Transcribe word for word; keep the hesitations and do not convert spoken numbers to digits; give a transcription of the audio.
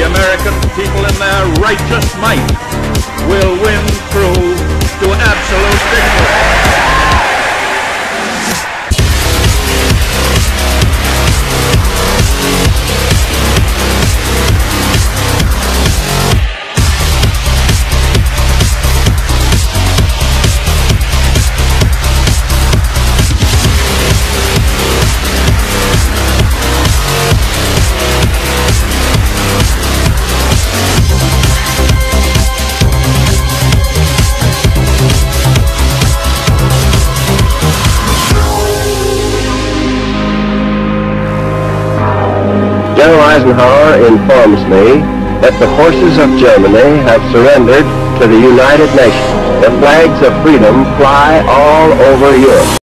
the American people in their righteous might will win through to absolute victory. General Eisenhower informs me that the forces of Germany have surrendered to the United Nations. The flags of freedom fly all over Europe.